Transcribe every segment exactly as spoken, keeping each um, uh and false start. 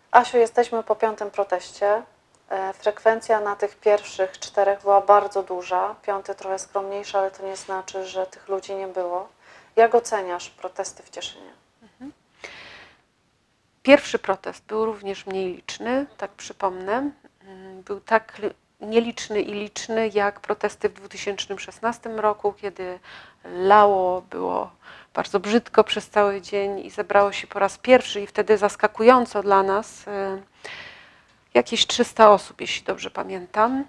Asiu, jesteśmy po piątym proteście. Frekwencja na tych pierwszych czterech była bardzo duża, piąty trochę skromniejszy, ale to nie znaczy, że tych ludzi nie było. Jak oceniasz protesty w Cieszynie? Mhm. Pierwszy protest był również mniej liczny, tak przypomnę. Był tak nieliczny i liczny jak protesty w dwa tysiące szesnastym roku, kiedy lało, było bardzo brzydko przez cały dzień i zebrało się po raz pierwszy i wtedy zaskakująco dla nas jakieś trzysta osób, jeśli dobrze pamiętam.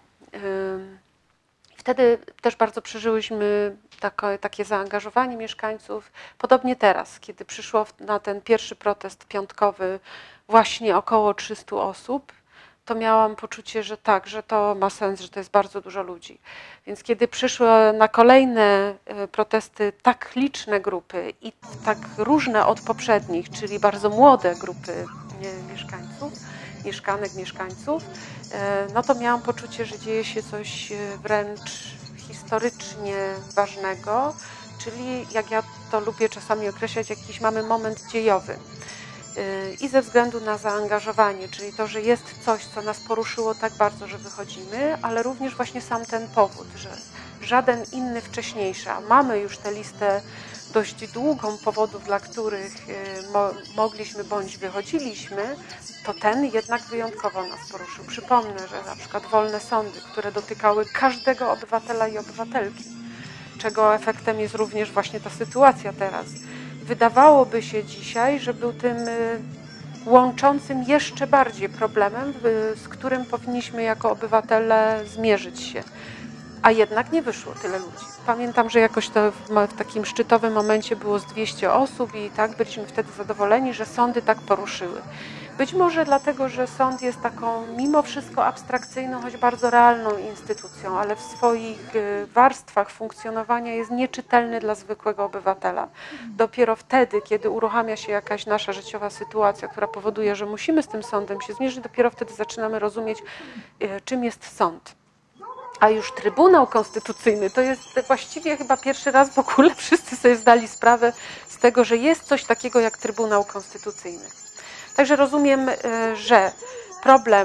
Wtedy też bardzo przeżyłyśmy takie, takie zaangażowanie mieszkańców. Podobnie teraz, kiedy przyszło na ten pierwszy protest piątkowy właśnie około trzystu osób, to miałam poczucie, że tak, że to ma sens, że to jest bardzo dużo ludzi. Więc kiedy przyszły na kolejne protesty tak liczne grupy i tak różne od poprzednich, czyli bardzo młode grupy mieszkańców, mieszkanek, mieszkańców, no to miałam poczucie, że dzieje się coś wręcz historycznie ważnego, czyli jak ja to lubię czasami określać, jakiś mamy moment dziejowy. I ze względu na zaangażowanie, czyli to, że jest coś, co nas poruszyło tak bardzo, że wychodzimy, ale również właśnie sam ten powód, że żaden inny wcześniejszy, a mamy już tę listę dość długą powodów, dla których mo mogliśmy bądź wychodziliśmy, to ten jednak wyjątkowo nas poruszył. Przypomnę, że na przykład wolne sądy, które dotykały każdego obywatela i obywatelki, czego efektem jest również właśnie ta sytuacja teraz. Wydawałoby się dzisiaj, że był tym łączącym jeszcze bardziej problemem, z którym powinniśmy jako obywatele zmierzyć się. A jednak nie wyszło tyle ludzi. Pamiętam, że jakoś to w takim szczytowym momencie było z dwieście osób i tak byliśmy wtedy zadowoleni, że sądy tak poruszyły. Być może dlatego, że sąd jest taką mimo wszystko abstrakcyjną, choć bardzo realną instytucją, ale w swoich warstwach funkcjonowania jest nieczytelny dla zwykłego obywatela. Dopiero wtedy, kiedy uruchamia się jakaś nasza życiowa sytuacja, która powoduje, że musimy z tym sądem się zmierzyć, dopiero wtedy zaczynamy rozumieć, czym jest sąd. A już Trybunał Konstytucyjny to jest właściwie chyba pierwszy raz w ogóle wszyscy sobie zdali sprawę z tego, że jest coś takiego jak Trybunał Konstytucyjny. Także rozumiem, że problem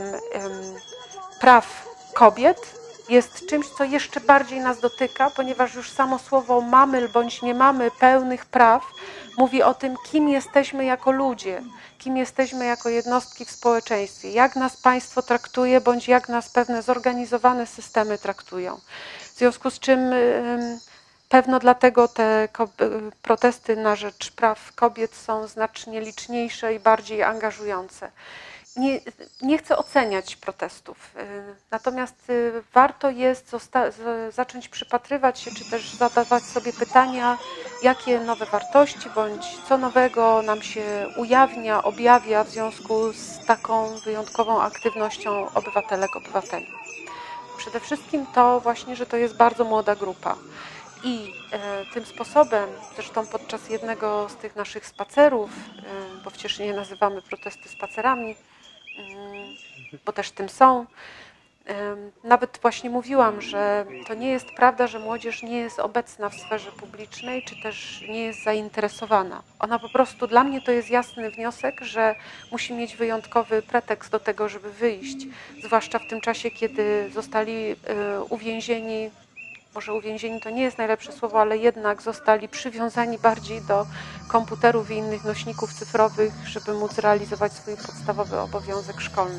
praw kobiet jest czymś, co jeszcze bardziej nas dotyka, ponieważ już samo słowo mamy bądź nie mamy pełnych praw mówi o tym, kim jesteśmy jako ludzie, kim jesteśmy jako jednostki w społeczeństwie, jak nas państwo traktuje, bądź jak nas pewne zorganizowane systemy traktują. W związku z czym pewno dlatego te protesty na rzecz praw kobiet są znacznie liczniejsze i bardziej angażujące. Nie, nie chcę oceniać protestów, natomiast warto jest zacząć przypatrywać się, czy też zadawać sobie pytania, jakie nowe wartości bądź co nowego nam się ujawnia, objawia w związku z taką wyjątkową aktywnością obywatelek, obywateli. Przede wszystkim to właśnie, że to jest bardzo młoda grupa. I e, tym sposobem, zresztą podczas jednego z tych naszych spacerów, e, bo w Cieszynie nazywamy protesty spacerami, e, bo też tym są, e, nawet właśnie mówiłam, że to nie jest prawda, że młodzież nie jest obecna w sferze publicznej, czy też nie jest zainteresowana. Ona po prostu, dla mnie to jest jasny wniosek, że musi mieć wyjątkowy pretekst do tego, żeby wyjść, zwłaszcza w tym czasie, kiedy zostali e, uwięzieni. Może uwięzieni to nie jest najlepsze słowo, ale jednak zostali przywiązani bardziej do komputerów i innych nośników cyfrowych, żeby móc realizować swój podstawowy obowiązek szkolny.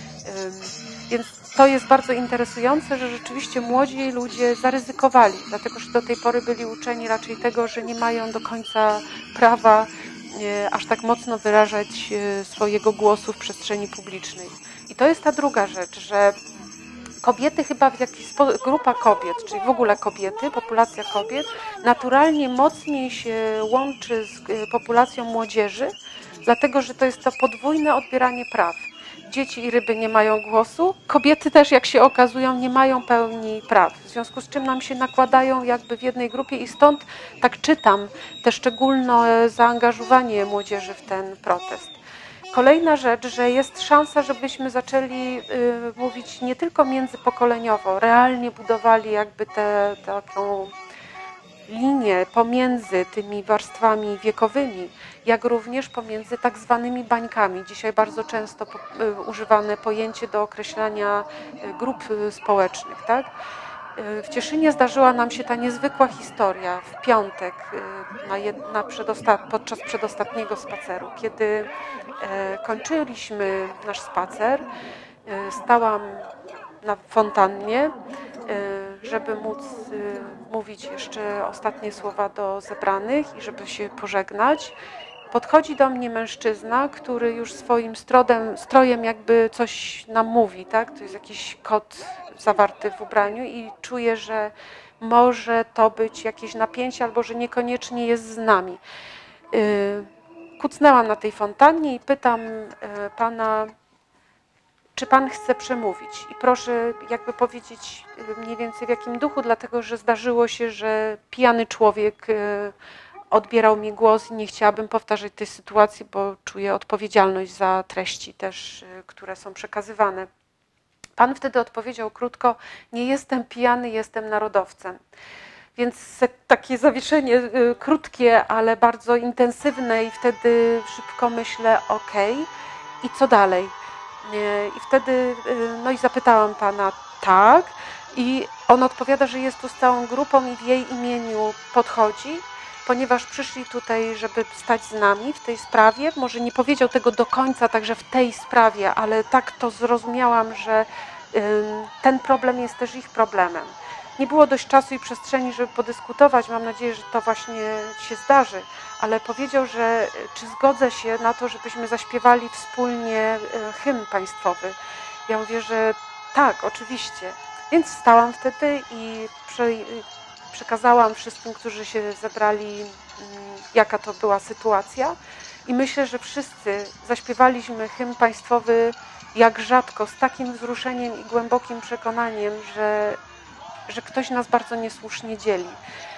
Więc to jest bardzo interesujące, że rzeczywiście młodzi ludzie zaryzykowali, dlatego że do tej pory byli uczeni raczej tego, że nie mają do końca prawa aż tak mocno wyrażać swojego głosu w przestrzeni publicznej. I to jest ta druga rzecz, że kobiety chyba w jakiś sposób, grupa kobiet, czyli w ogóle kobiety, populacja kobiet, naturalnie mocniej się łączy z populacją młodzieży, dlatego że to jest to podwójne odbieranie praw. Dzieci i ryby nie mają głosu, kobiety też, jak się okazują, nie mają pełni praw, w związku z czym nam się nakładają jakby w jednej grupie i stąd, tak czytam, te szczególne zaangażowanie młodzieży w ten protest. Kolejna rzecz, że jest szansa, żebyśmy zaczęli y, mówić nie tylko międzypokoleniowo, realnie budowali jakby tę taką linie pomiędzy tymi warstwami wiekowymi, jak również pomiędzy tak zwanymi bańkami. Dzisiaj bardzo często po, y, używane pojęcie do określania y, grup y, społecznych, tak? Y, W Cieszynie zdarzyła nam się ta niezwykła historia w piątek y, na jed, na przedosta, podczas przedostatniego spaceru, kiedy y, kończyliśmy nasz spacer. y, Stałam na fontannie, y, żeby móc y, mówić jeszcze ostatnie słowa do zebranych i żeby się pożegnać. Podchodzi do mnie mężczyzna, który już swoim strodem, strojem jakby coś nam mówi, tak? To jest jakiś kod zawarty w ubraniu i czuję, że może to być jakieś napięcie albo że niekoniecznie jest z nami. Y, Kucnęłam na tej fontannie i pytam y, pana, czy pan chce przemówić? I proszę jakby powiedzieć y, mniej więcej w jakim duchu, dlatego że zdarzyło się, że pijany człowiek y, odbierał mi głos i nie chciałabym powtarzać tej sytuacji, bo czuję odpowiedzialność za treści też, y, które są przekazywane. Pan wtedy odpowiedział krótko: nie jestem pijany, jestem narodowcem. Więc takie zawieszenie y, krótkie, ale bardzo intensywne i wtedy szybko myślę: okej, i co dalej? Nie, I wtedy, y, no i zapytałam pana: tak, i on odpowiada, że jest tu z całą grupą i w jej imieniu podchodzi, ponieważ przyszli tutaj, żeby stać z nami w tej sprawie. Może nie powiedział tego do końca, także w tej sprawie, ale tak to zrozumiałam, że ym, ten problem jest też ich problemem. Nie było dość czasu i przestrzeni, żeby podyskutować. Mam nadzieję, że to właśnie się zdarzy, ale powiedział, że czy zgodzę się na to, żebyśmy zaśpiewali wspólnie y, hymn państwowy. Ja mówię, że tak, oczywiście. Więc wstałam wtedy i prze, przekazałam wszystkim, którzy się zebrali, jaka to była sytuacja. I myślę, że wszyscy zaśpiewaliśmy hymn państwowy jak rzadko, z takim wzruszeniem i głębokim przekonaniem, że, że ktoś nas bardzo niesłusznie dzieli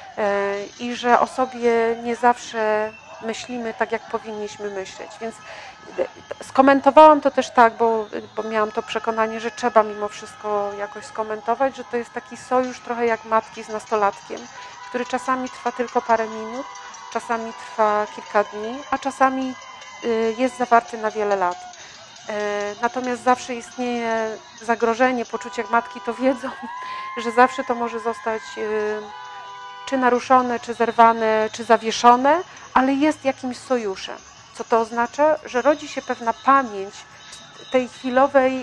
i że o sobie nie zawsze myślimy tak, jak powinniśmy myśleć. Więc skomentowałam to też tak, bo, bo miałam to przekonanie, że trzeba mimo wszystko jakoś skomentować, że to jest taki sojusz trochę jak matki z nastolatkiem, który czasami trwa tylko parę minut, czasami trwa kilka dni, a czasami jest zawarty na wiele lat. Natomiast zawsze istnieje zagrożenie, poczucie, jak matki to wiedzą, że zawsze to może zostać czy naruszone, czy zerwane, czy zawieszone, ale jest jakimś sojuszem. Co to oznacza? Że rodzi się pewna pamięć tej chwilowej,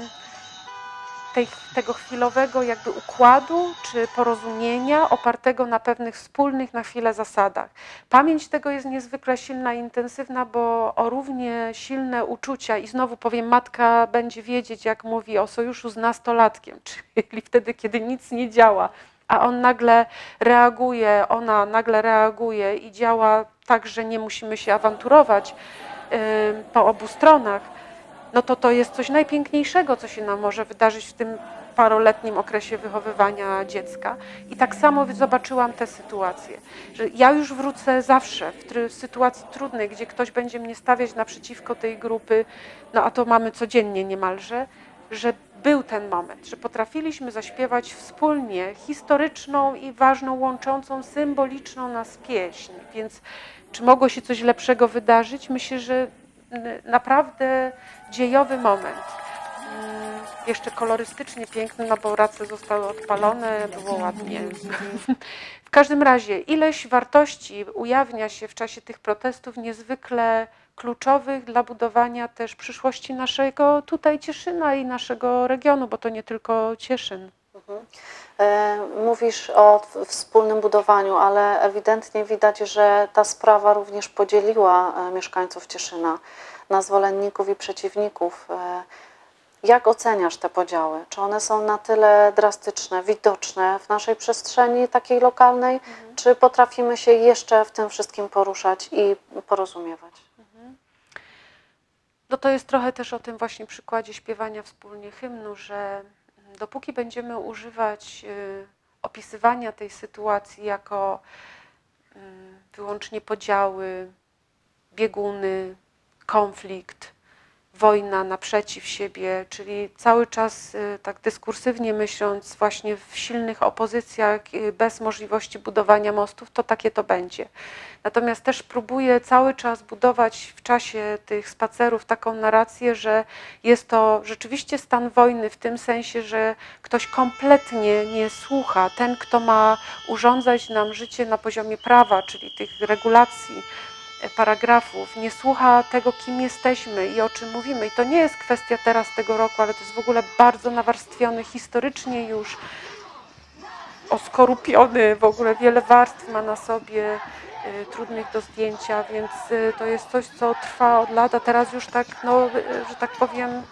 tej, tego chwilowego jakby układu czy porozumienia opartego na pewnych wspólnych na chwilę zasadach. Pamięć tego jest niezwykle silna i intensywna, bo o równie silne uczucia, i znowu powiem, matka będzie wiedzieć, jak mówi o sojuszu z nastolatkiem, czyli wtedy, kiedy nic nie działa, a on nagle reaguje, ona nagle reaguje i działa tak, że nie musimy się awanturować yy, po obu stronach, no to to jest coś najpiękniejszego, co się nam może wydarzyć w tym paroletnim okresie wychowywania dziecka. I tak samo zobaczyłam tę sytuację, że ja już wrócę zawsze w sytuacji trudnej, gdzie ktoś będzie mnie stawiać naprzeciwko tej grupy, no a to mamy codziennie niemalże, że był ten moment, że potrafiliśmy zaśpiewać wspólnie historyczną i ważną, łączącą, symboliczną nas pieśń. Więc czy mogło się coś lepszego wydarzyć? Myślę, że naprawdę dziejowy moment. Jeszcze kolorystycznie piękny, no bo race zostały odpalone, było ładnie. W każdym razie ileś wartości ujawnia się w czasie tych protestów niezwykle kluczowych dla budowania też przyszłości naszego tutaj Cieszyna i naszego regionu, bo to nie tylko Cieszyn. Mhm. Mówisz o wspólnym budowaniu, ale ewidentnie widać, że ta sprawa również podzieliła mieszkańców Cieszyna na zwolenników i przeciwników. Jak oceniasz te podziały? Czy one są na tyle drastyczne, widoczne w naszej przestrzeni takiej lokalnej, mhm. czy potrafimy się jeszcze w tym wszystkim poruszać i porozumiewać? Mhm. No to jest trochę też o tym właśnie przykładzie śpiewania wspólnie hymnu, że dopóki będziemy używać y, opisywania tej sytuacji jako y, wyłącznie podziały, bieguny, konflikt, wojna naprzeciw siebie, czyli cały czas tak dyskursywnie myśląc właśnie w silnych opozycjach, bez możliwości budowania mostów, to takie to będzie. Natomiast też próbuję cały czas budować w czasie tych spacerów taką narrację, że jest to rzeczywiście stan wojny w tym sensie, że ktoś kompletnie nie słucha. Ten, kto ma urządzać nam życie na poziomie prawa, czyli tych regulacji, paragrafów, nie słucha tego, kim jesteśmy i o czym mówimy. I to nie jest kwestia teraz tego roku, ale to jest w ogóle bardzo nawarstwiony historycznie już, oskorupiony, w ogóle wiele warstw ma na sobie, y, trudnych do zdjęcia, więc y, to jest coś, co trwa od lat, a teraz już tak, no, y, że tak powiem,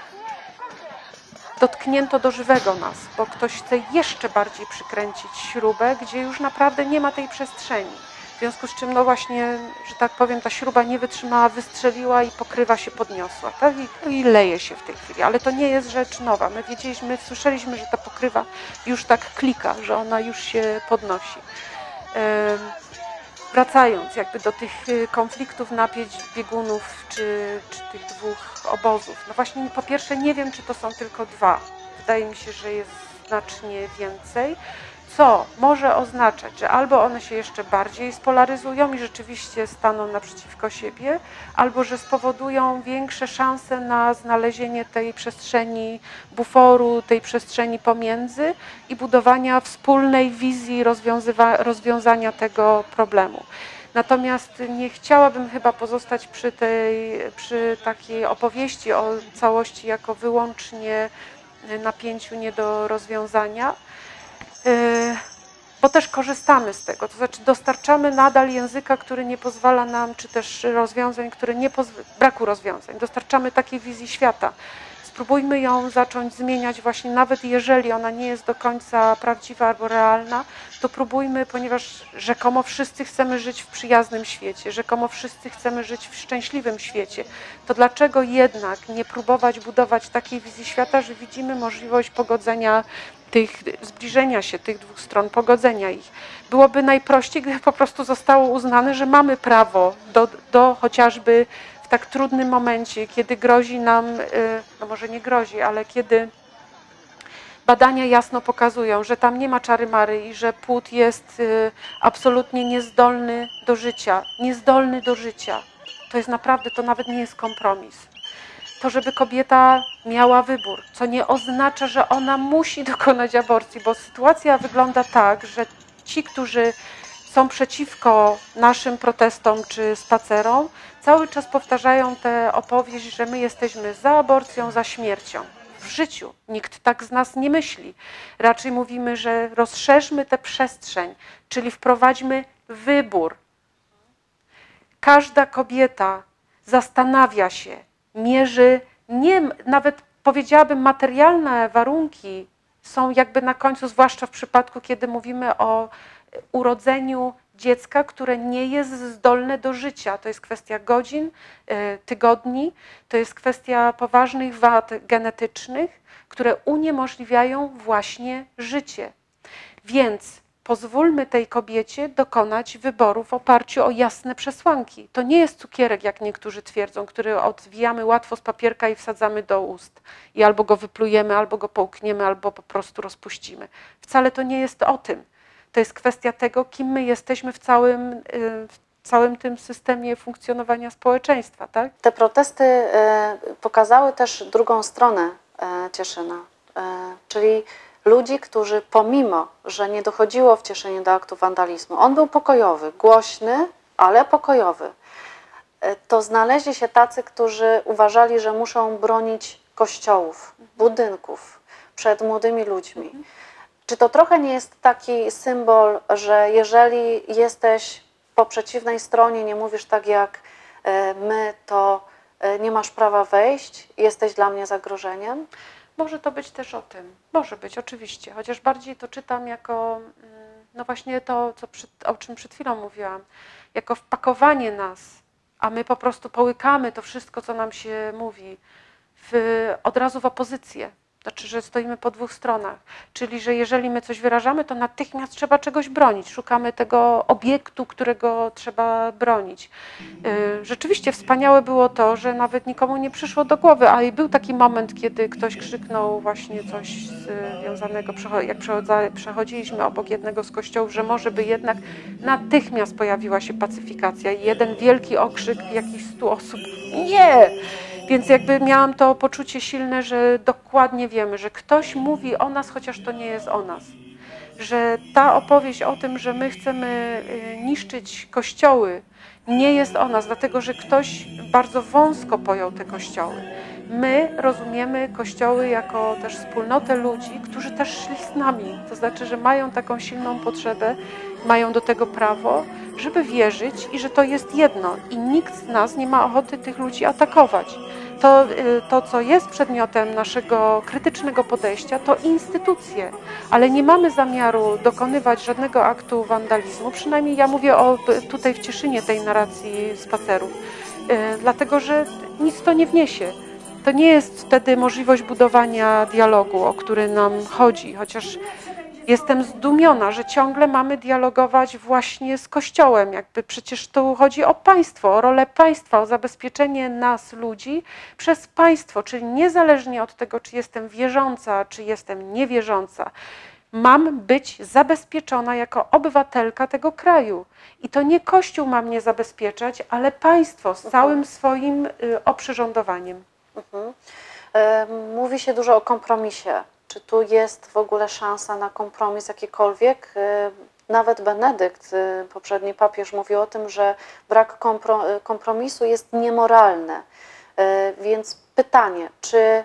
dotknięto do żywego nas, bo ktoś chce jeszcze bardziej przykręcić śrubę, gdzie już naprawdę nie ma tej przestrzeni. W związku z czym, no właśnie, że tak powiem, ta śruba nie wytrzymała, wystrzeliła i pokrywa się podniosła, tak? I, i leje się w tej chwili, ale to nie jest rzecz nowa. My wiedzieliśmy, słyszeliśmy, że ta pokrywa już tak klika, że ona już się podnosi. Ym, wracając jakby do tych konfliktów, napięć, biegunów, czy, czy tych dwóch obozów. No właśnie, po pierwsze, nie wiem, czy to są tylko dwa. Wydaje mi się, że jest znacznie więcej. Co może oznaczać, że albo one się jeszcze bardziej spolaryzują i rzeczywiście staną naprzeciwko siebie, albo że spowodują większe szanse na znalezienie tej przestrzeni buforu, tej przestrzeni pomiędzy i budowania wspólnej wizji rozwiązania tego problemu. Natomiast nie chciałabym chyba pozostać przy tej, przy takiej opowieści o całości jako wyłącznie napięciu nie do rozwiązania, bo też korzystamy z tego, to znaczy dostarczamy nadal języka, który nie pozwala nam, czy też rozwiązań, które nie pozwala, braku rozwiązań, dostarczamy takiej wizji świata. Spróbujmy ją zacząć zmieniać właśnie, nawet jeżeli ona nie jest do końca prawdziwa albo realna, to próbujmy, ponieważ rzekomo wszyscy chcemy żyć w przyjaznym świecie, rzekomo wszyscy chcemy żyć w szczęśliwym świecie, to dlaczego jednak nie próbować budować takiej wizji świata, że widzimy możliwość pogodzenia tych, zbliżenia się tych dwóch stron, pogodzenia ich. Byłoby najprościej, gdyby po prostu zostało uznane, że mamy prawo do, do chociażby w tak trudnym momencie, kiedy grozi nam, no może nie grozi, ale kiedy badania jasno pokazują, że tam nie ma czary-mary i że płód jest absolutnie niezdolny do życia, niezdolny do życia. To jest naprawdę, to nawet nie jest kompromis. To, żeby kobieta miała wybór, co nie oznacza, że ona musi dokonać aborcji, bo sytuacja wygląda tak, że ci, którzy są przeciwko naszym protestom czy spacerom, cały czas powtarzają tę opowieść, że my jesteśmy za aborcją, za śmiercią. W życiu nikt tak z nas nie myśli. Raczej mówimy, że rozszerzmy tę przestrzeń, czyli wprowadźmy wybór. Każda kobieta zastanawia się, mierzy, nie, nawet powiedziałabym materialne warunki są jakby na końcu, zwłaszcza w przypadku, kiedy mówimy o urodzeniu dziecka, które nie jest zdolne do życia. To jest kwestia godzin, tygodni, to jest kwestia poważnych wad genetycznych, które uniemożliwiają właśnie życie. Więc pozwólmy tej kobiecie dokonać wyboru w oparciu o jasne przesłanki. To nie jest cukierek, jak niektórzy twierdzą, który odwijamy łatwo z papierka i wsadzamy do ust. I albo go wyplujemy, albo go połkniemy, albo po prostu rozpuścimy. Wcale to nie jest o tym. To jest kwestia tego, kim my jesteśmy w całym, w całym tym systemie funkcjonowania społeczeństwa. Tak? Te protesty pokazały też drugą stronę Cieszyna, czyli ludzi, którzy pomimo, że nie dochodziło w Cieszynie do aktu wandalizmu, on był pokojowy, głośny, ale pokojowy, to znaleźli się tacy, którzy uważali, że muszą bronić kościołów, budynków przed młodymi ludźmi. Czy to trochę nie jest taki symbol, że jeżeli jesteś po przeciwnej stronie, nie mówisz tak jak my, to nie masz prawa wejść, jesteś dla mnie zagrożeniem? Może to być też o tym. Może być, oczywiście. Chociaż bardziej to czytam jako, no właśnie to, co przed, o czym przed chwilą mówiłam, jako wpakowanie nas, a my po prostu połykamy to wszystko, co nam się mówi, w, od razu w opozycję. Znaczy, że stoimy po dwóch stronach. Czyli, że jeżeli my coś wyrażamy, to natychmiast trzeba czegoś bronić. Szukamy tego obiektu, którego trzeba bronić. Rzeczywiście wspaniałe było to, że nawet nikomu nie przyszło do głowy, a i był taki moment, kiedy ktoś krzyknął właśnie coś związanego, jak przechodziliśmy obok jednego z kościołów, że może by jednak natychmiast pojawiła się pacyfikacja i jeden wielki okrzyk jakichś stu osób. Nie! Więc jakby miałam to poczucie silne, że dokładnie wiemy, że ktoś mówi o nas, chociaż to nie jest o nas. Że ta opowieść o tym, że my chcemy niszczyć kościoły, nie jest o nas, dlatego że ktoś bardzo wąsko pojął te kościoły. My rozumiemy kościoły jako też wspólnotę ludzi, którzy też szli z nami. To znaczy, że mają taką silną potrzebę, mają do tego prawo, żeby wierzyć i że to jest jedno. I nikt z nas nie ma ochoty tych ludzi atakować. To, to, co jest przedmiotem naszego krytycznego podejścia, to instytucje, ale nie mamy zamiaru dokonywać żadnego aktu wandalizmu, przynajmniej ja mówię o tutaj w Cieszynie tej narracji spacerów, dlatego że nic to nie wniesie. To nie jest wtedy możliwość budowania dialogu, o który nam chodzi, chociaż jestem zdumiona, że ciągle mamy dialogować właśnie z Kościołem. Jakby przecież tu chodzi o państwo, o rolę państwa, o zabezpieczenie nas, ludzi, przez państwo, czyli niezależnie od tego, czy jestem wierząca, czy jestem niewierząca, mam być zabezpieczona jako obywatelka tego kraju. I to nie Kościół ma mnie zabezpieczać, ale państwo z całym swoim oprzyrządowaniem. Mhm. Mówi się dużo o kompromisie. Czy tu jest w ogóle szansa na kompromis jakikolwiek? Nawet Benedykt, poprzedni papież, mówił o tym, że brak kompromisu jest niemoralny. Więc pytanie, czy,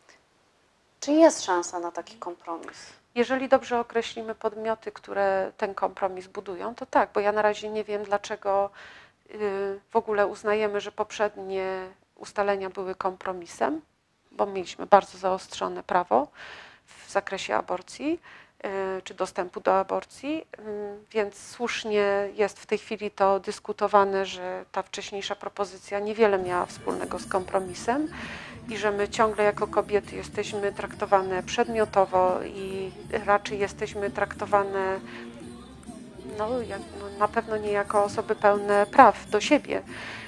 czy jest szansa na taki kompromis? Jeżeli dobrze określimy podmioty, które ten kompromis budują, to tak, bo ja na razie nie wiem, dlaczego w ogóle uznajemy, że poprzednie ustalenia były kompromisem, bo mieliśmy bardzo zaostrzone prawo w zakresie aborcji, czy dostępu do aborcji, więc słusznie jest w tej chwili to dyskutowane, że ta wcześniejsza propozycja niewiele miała wspólnego z kompromisem i że my ciągle jako kobiety jesteśmy traktowane przedmiotowo i raczej jesteśmy traktowane no, jak, no, na pewno nie jako osoby pełne praw do siebie.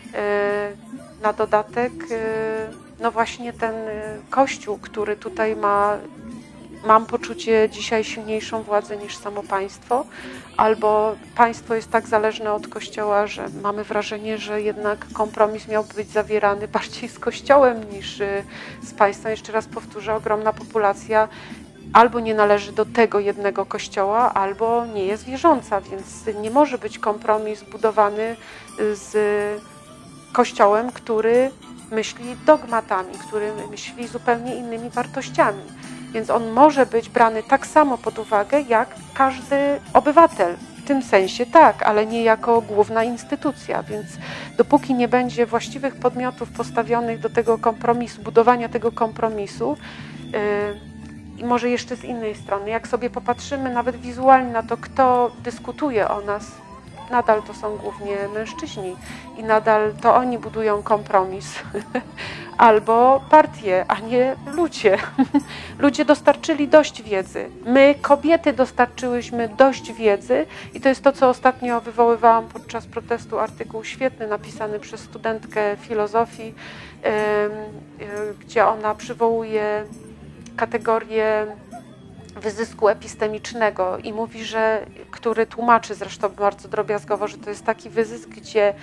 Na dodatek no właśnie ten Kościół, który tutaj ma, mam poczucie dzisiaj silniejszą władzę niż samo państwo, albo państwo jest tak zależne od Kościoła, że mamy wrażenie, że jednak kompromis miałby być zawierany bardziej z Kościołem niż z państwem. Jeszcze raz powtórzę, ogromna populacja albo nie należy do tego jednego Kościoła, albo nie jest wierząca, więc nie może być kompromis budowany z Kościołem, który myśli dogmatami, który myśli zupełnie innymi wartościami. Więc on może być brany tak samo pod uwagę, jak każdy obywatel. W tym sensie tak, ale nie jako główna instytucja. Więc dopóki nie będzie właściwych podmiotów postawionych do tego kompromisu, budowania tego kompromisu, yy, i może jeszcze z innej strony, jak sobie popatrzymy nawet wizualnie na to, kto dyskutuje o nas, nadal to są głównie mężczyźni i nadal to oni budują kompromis. Albo partie, a nie ludzie. Ludzie dostarczyli dość wiedzy. My, kobiety, dostarczyłyśmy dość wiedzy i to jest to, co ostatnio wywoływałam podczas protestu, artykuł świetny napisany przez studentkę filozofii, gdzie ona przywołuje kategorię wyzysku epistemicznego i mówi, że, który tłumaczy zresztą bardzo drobiazgowo, że to jest taki wyzysk, gdzie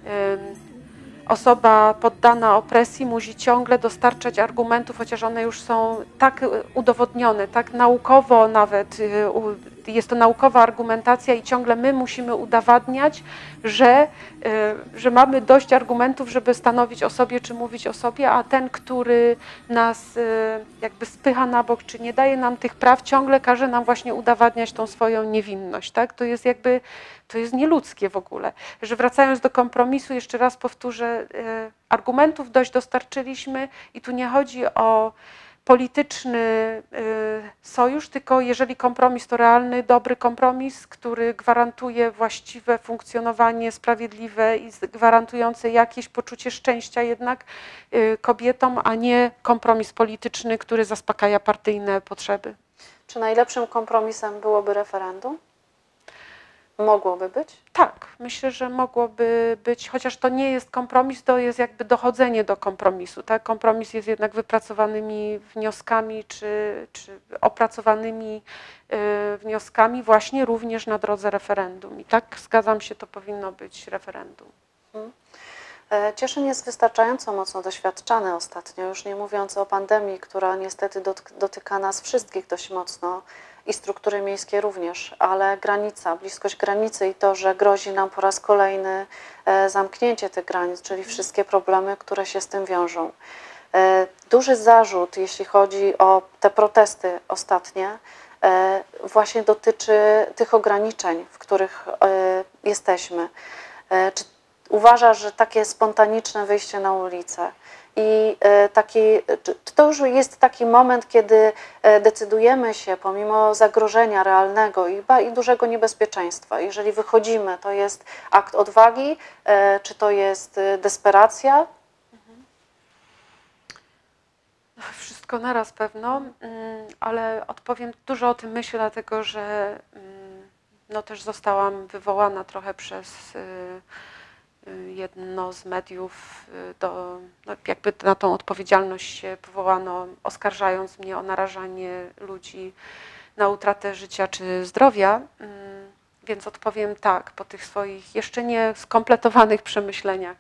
osoba poddana opresji musi ciągle dostarczać argumentów, chociaż one już są tak udowodnione, tak naukowo nawet, jest to naukowa argumentacja i ciągle my musimy udowadniać, że, że mamy dość argumentów, żeby stanowić o sobie, czy mówić o sobie, a ten, który nas jakby spycha na bok, czy nie daje nam tych praw, ciągle każe nam właśnie udowadniać tą swoją niewinność. Tak? To jest jakby, to jest nieludzkie w ogóle. Że wracając do kompromisu, jeszcze raz powtórzę, argumentów dość dostarczyliśmy i tu nie chodzi o polityczny y, sojusz, tylko jeżeli kompromis to realny, dobry kompromis, który gwarantuje właściwe funkcjonowanie, sprawiedliwe i gwarantujące jakieś poczucie szczęścia jednak y, kobietom, a nie kompromis polityczny, który zaspokaja partyjne potrzeby. Czy najlepszym kompromisem byłoby referendum? Mogłoby być? Tak, myślę, że mogłoby być, chociaż to nie jest kompromis, to jest jakby dochodzenie do kompromisu. Tak? Kompromis jest jednak wypracowanymi wnioskami czy, czy opracowanymi y, wnioskami właśnie również na drodze referendum. I tak zgadzam się, to powinno być referendum. Hmm. Cieszyn jest wystarczająco mocno doświadczany ostatnio, już nie mówiąc o pandemii, która niestety dotyka nas wszystkich dość mocno i struktury miejskie również, ale granica, bliskość granicy i to, że grozi nam po raz kolejny zamknięcie tych granic, czyli wszystkie problemy, które się z tym wiążą. Duży zarzut, jeśli chodzi o te protesty ostatnie, właśnie dotyczy tych ograniczeń, w których jesteśmy. Czy uważasz, że takie spontaniczne wyjście na ulicę i taki, to już jest taki moment, kiedy decydujemy się, pomimo zagrożenia realnego i, i dużego niebezpieczeństwa, jeżeli wychodzimy, to jest akt odwagi, czy to jest desperacja? Wszystko naraz pewno, ale odpowiem, dużo o tym myślę, dlatego że no, też zostałam wywołana trochę przez jedno z mediów, do, no jakby na tą odpowiedzialność się powołano, oskarżając mnie o narażanie ludzi na utratę życia czy zdrowia, więc odpowiem tak, po tych swoich jeszcze nie skompletowanych przemyśleniach.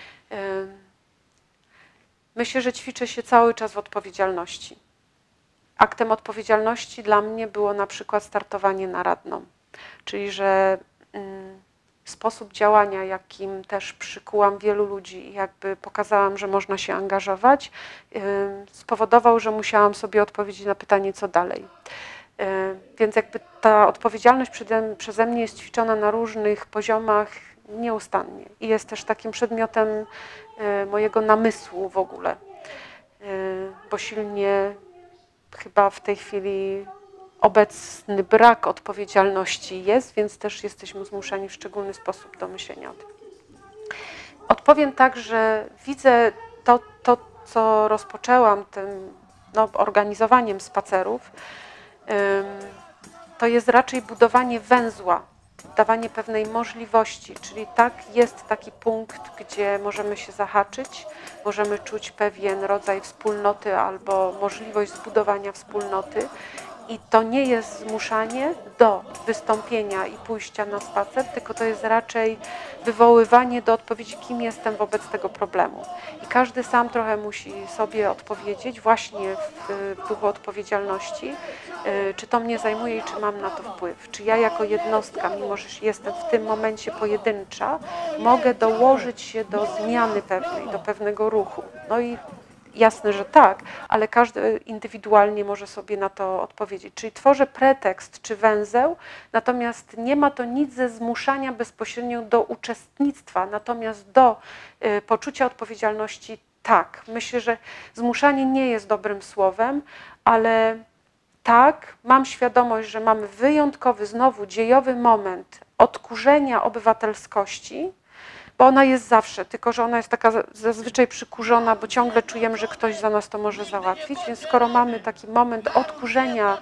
Myślę, że ćwiczę się cały czas w odpowiedzialności. Aktem odpowiedzialności dla mnie było na przykład startowanie na radną, czyli że sposób działania, jakim też przykułam wielu ludzi i jakby pokazałam, że można się angażować, spowodował, że musiałam sobie odpowiedzieć na pytanie, co dalej. Więc jakby ta odpowiedzialność przeze, przeze mnie jest ćwiczona na różnych poziomach nieustannie i jest też takim przedmiotem mojego namysłu w ogóle, bo silnie chyba w tej chwili obecny brak odpowiedzialności jest, więc też jesteśmy zmuszani w szczególny sposób do myślenia o tym. Odpowiem tak, że widzę to, to co rozpoczęłam tym no, organizowaniem spacerów, to jest raczej budowanie węzła, dawanie pewnej możliwości, czyli tak, jest taki punkt, gdzie możemy się zahaczyć, możemy czuć pewien rodzaj wspólnoty albo możliwość zbudowania wspólnoty. I to nie jest zmuszanie do wystąpienia i pójścia na spacer, tylko to jest raczej wywoływanie do odpowiedzi, kim jestem wobec tego problemu. I każdy sam trochę musi sobie odpowiedzieć właśnie w, w duchu odpowiedzialności, czy to mnie zajmuje i czy mam na to wpływ. Czy ja jako jednostka, mimo że jestem w tym momencie pojedyncza, mogę dołożyć się do zmiany pewnej, do pewnego ruchu. No i jasne, że tak, ale każdy indywidualnie może sobie na to odpowiedzieć. Czyli tworzę pretekst czy węzeł, natomiast nie ma to nic ze zmuszania bezpośrednio do uczestnictwa, natomiast do y, poczucia odpowiedzialności tak. Myślę, że zmuszanie nie jest dobrym słowem, ale tak, mam świadomość, że mamy wyjątkowy, znowu dziejowy moment odkurzenia obywatelskości, bo ona jest zawsze, tylko że ona jest taka zazwyczaj przykurzona, bo ciągle czujemy, że ktoś za nas to może załatwić, więc skoro mamy taki moment odkurzenia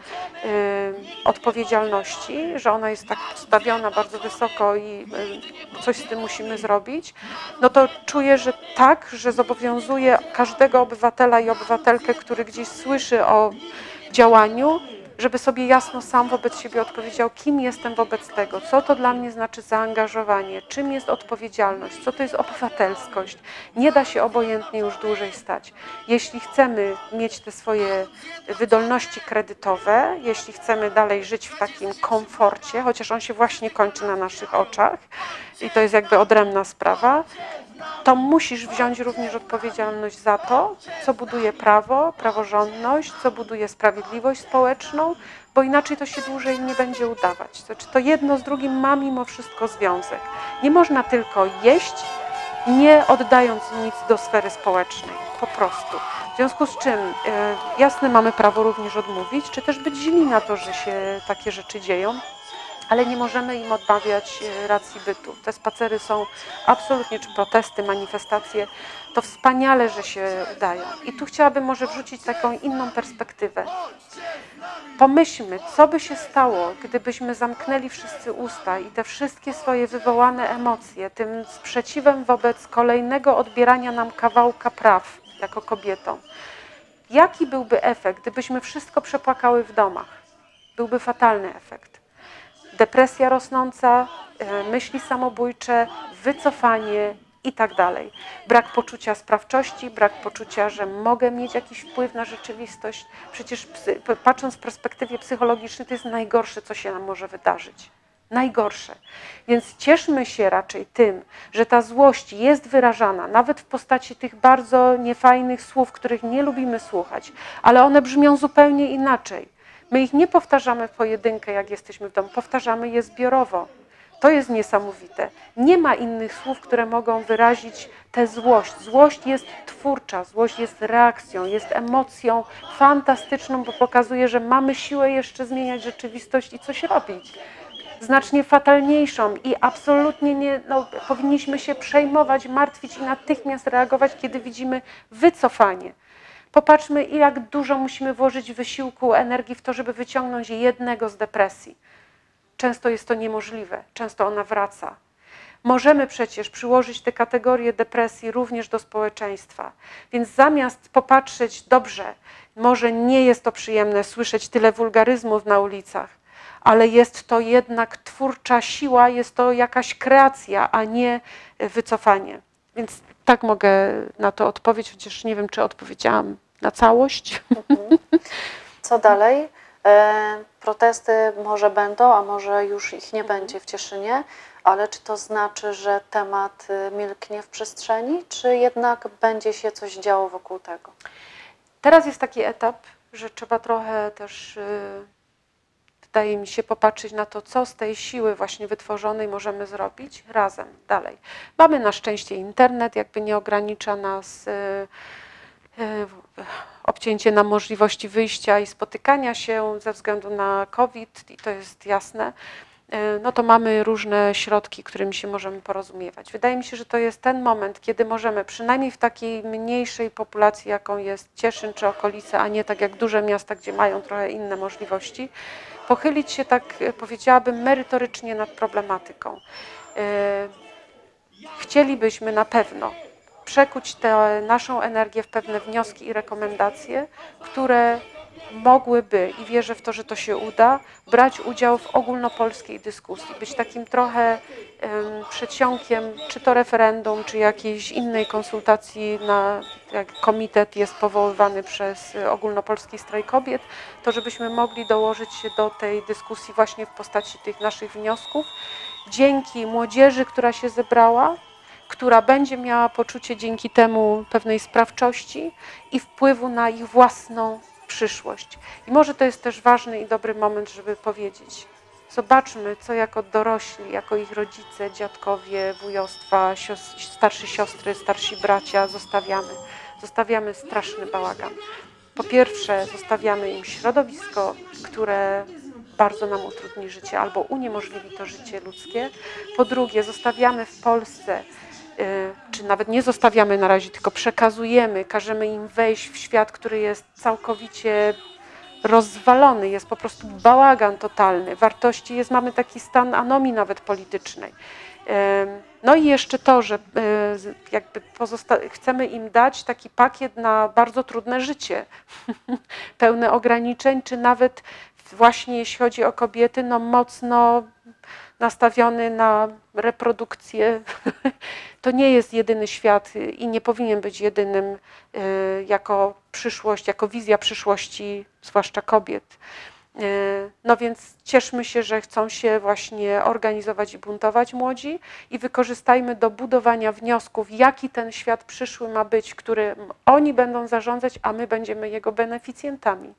y, odpowiedzialności, że ona jest tak postawiona bardzo wysoko i y, coś z tym musimy zrobić, no to czuję, że tak, że zobowiązuje każdego obywatela i obywatelkę, który gdzieś słyszy o działaniu, żeby sobie jasno sam wobec siebie odpowiedział, kim jestem wobec tego, co to dla mnie znaczy zaangażowanie, czym jest odpowiedzialność, co to jest obywatelskość. Nie da się obojętnie już dłużej stać. Jeśli chcemy mieć te swoje wydolności kredytowe, jeśli chcemy dalej żyć w takim komforcie, chociaż on się właśnie kończy na naszych oczach i to jest jakby odrębna sprawa, to musisz wziąć również odpowiedzialność za to, co buduje prawo, praworządność, co buduje sprawiedliwość społeczną, bo inaczej to się dłużej nie będzie udawać. Znaczy, to jedno z drugim ma mimo wszystko związek. Nie można tylko jeść, nie oddając nic do sfery społecznej. Po prostu. W związku z czym e, jasne, mamy prawo również odmówić, czy też być źli na to, że się takie rzeczy dzieją, ale nie możemy im odmawiać e, racji bytu. Te spacery są absolutnie, czy protesty, manifestacje, to wspaniale, że się udają. I tu chciałabym może wrzucić taką inną perspektywę. Pomyślmy, co by się stało, gdybyśmy zamknęli wszyscy usta i te wszystkie swoje wywołane emocje tym sprzeciwem wobec kolejnego odbierania nam kawałka praw jako kobietom. Jaki byłby efekt, gdybyśmy wszystko przepłakały w domach? Byłby fatalny efekt. Depresja rosnąca, myśli samobójcze, wycofanie i tak dalej. Brak poczucia sprawczości, brak poczucia, że mogę mieć jakiś wpływ na rzeczywistość. Przecież psy, patrząc w perspektywie psychologicznej, to jest najgorsze, co się nam może wydarzyć. Najgorsze. Więc cieszmy się raczej tym, że ta złość jest wyrażana, nawet w postaci tych bardzo niefajnych słów, których nie lubimy słuchać, ale one brzmią zupełnie inaczej. My ich nie powtarzamy w pojedynkę, jak jesteśmy w domu, powtarzamy je zbiorowo. To jest niesamowite. Nie ma innych słów, które mogą wyrazić tę złość. Złość jest twórcza, złość jest reakcją, jest emocją fantastyczną, bo pokazuje, że mamy siłę jeszcze zmieniać rzeczywistość i coś robić. Znacznie fatalniejszą i absolutnie nie, no, powinniśmy się przejmować, martwić i natychmiast reagować, kiedy widzimy wycofanie. Popatrzmy, jak dużo musimy włożyć wysiłku, energii w to, żeby wyciągnąć jednego z depresji. Często jest to niemożliwe, często ona wraca. Możemy przecież przyłożyć te kategorie depresji również do społeczeństwa. Więc zamiast popatrzeć, dobrze, może nie jest to przyjemne słyszeć tyle wulgaryzmów na ulicach, ale jest to jednak twórcza siła, jest to jakaś kreacja, a nie wycofanie. Więc tak mogę na to odpowiedzieć, chociaż nie wiem, czy odpowiedziałam na całość. Mhm. Co dalej? E, protesty może będą, a może już ich nie będzie w Cieszynie, ale czy to znaczy, że temat milknie w przestrzeni, czy jednak będzie się coś działo wokół tego? Teraz jest taki etap, że trzeba trochę też, wydaje mi się, popatrzeć na to, co z tej siły właśnie wytworzonej możemy zrobić razem dalej. Mamy na szczęście internet, jakby nie ogranicza nas obcięcie nam możliwości wyjścia i spotykania się ze względu na COVID, i to jest jasne, no to mamy różne środki, którymi się możemy porozumiewać. Wydaje mi się, że to jest ten moment, kiedy możemy przynajmniej w takiej mniejszej populacji, jaką jest Cieszyn czy okolice, a nie tak jak duże miasta, gdzie mają trochę inne możliwości, pochylić się, tak powiedziałabym, merytorycznie nad problematyką. Chcielibyśmy na pewno przekuć tę naszą energię w pewne wnioski i rekomendacje, które mogłyby, i wierzę w to, że to się uda, brać udział w ogólnopolskiej dyskusji, być takim trochę um, przedsionkiem, czy to referendum, czy jakiejś innej konsultacji, na, jak komitet jest powoływany przez Ogólnopolski Strajk Kobiet, to żebyśmy mogli dołożyć się do tej dyskusji właśnie w postaci tych naszych wniosków. Dzięki młodzieży, która się zebrała, która będzie miała poczucie dzięki temu pewnej sprawczości i wpływu na ich własną przyszłość. I może to jest też ważny i dobry moment, żeby powiedzieć, zobaczmy, co jako dorośli, jako ich rodzice, dziadkowie, wujostwa, sios- starsze siostry, starsi bracia zostawiamy. Zostawiamy straszny bałagan. Po pierwsze, zostawiamy im środowisko, które bardzo nam utrudni życie albo uniemożliwi to życie ludzkie. Po drugie, zostawiamy w Polsce, czy nawet nie zostawiamy na razie, tylko przekazujemy, każemy im wejść w świat, który jest całkowicie rozwalony, jest po prostu bałagan totalny. Wartości jest, mamy taki stan anomii nawet politycznej. No i jeszcze to, że jakby pozosta- chcemy im dać taki pakiet na bardzo trudne życie, pełne ograniczeń, czy nawet właśnie jeśli chodzi o kobiety, no mocno nastawiony na reprodukcję. To nie jest jedyny świat i nie powinien być jedynym jako przyszłość, jako wizja przyszłości, zwłaszcza kobiet. No więc cieszmy się, że chcą się właśnie organizować i buntować młodzi i wykorzystajmy do budowania wniosków, jaki ten świat przyszły ma być, którym oni będą zarządzać, a my będziemy jego beneficjentami.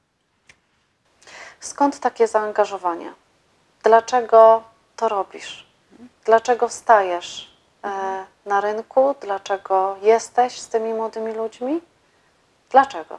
Skąd takie zaangażowanie? Dlaczego to robisz? Dlaczego wstajesz na rynku? Dlaczego jesteś z tymi młodymi ludźmi? Dlaczego?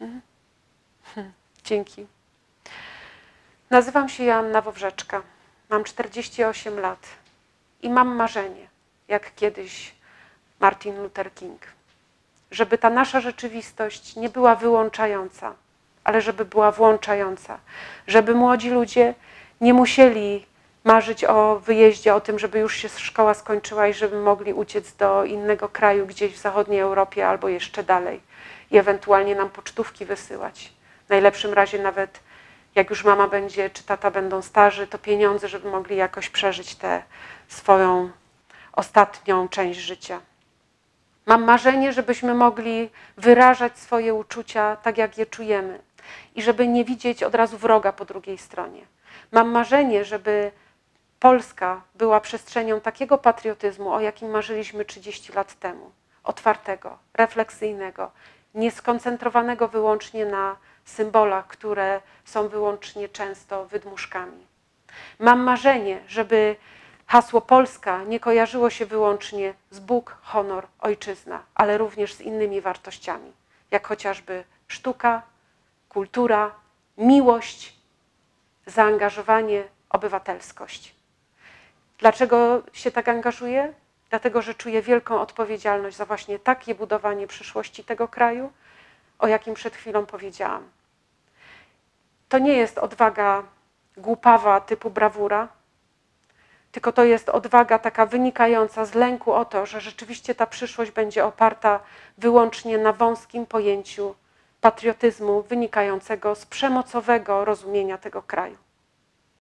Dzięki. Nazywam się Joanna Wawrzeczka. Mam czterdzieści osiem lat i mam marzenie, jak kiedyś Martin Luther King, żeby ta nasza rzeczywistość nie była wyłączająca, ale żeby była włączająca. Żeby młodzi ludzie nie musieli marzyć o wyjeździe, o tym, żeby już się szkoła skończyła i żeby mogli uciec do innego kraju, gdzieś w zachodniej Europie albo jeszcze dalej i ewentualnie nam pocztówki wysyłać. W najlepszym razie nawet jak już mama będzie czy tata będą starzy, to pieniądze, żeby mogli jakoś przeżyć tę swoją ostatnią część życia. Mam marzenie, żebyśmy mogli wyrażać swoje uczucia tak, jak je czujemy i żeby nie widzieć od razu wroga po drugiej stronie. Mam marzenie, żeby Polska była przestrzenią takiego patriotyzmu, o jakim marzyliśmy trzydzieści lat temu. Otwartego, refleksyjnego, nieskoncentrowanego wyłącznie na symbolach, które są wyłącznie często wydmuszkami. Mam marzenie, żeby hasło Polska nie kojarzyło się wyłącznie z Bóg, honor, ojczyzna, ale również z innymi wartościami, jak chociażby sztuka, kultura, miłość, zaangażowanie, obywatelskość. Dlaczego się tak angażuję? Dlatego, że czuję wielką odpowiedzialność za właśnie takie budowanie przyszłości tego kraju, o jakim przed chwilą powiedziałam. To nie jest odwaga głupawa typu brawura, tylko to jest odwaga taka wynikająca z lęku o to, że rzeczywiście ta przyszłość będzie oparta wyłącznie na wąskim pojęciu patriotyzmu wynikającego z przemocowego rozumienia tego kraju.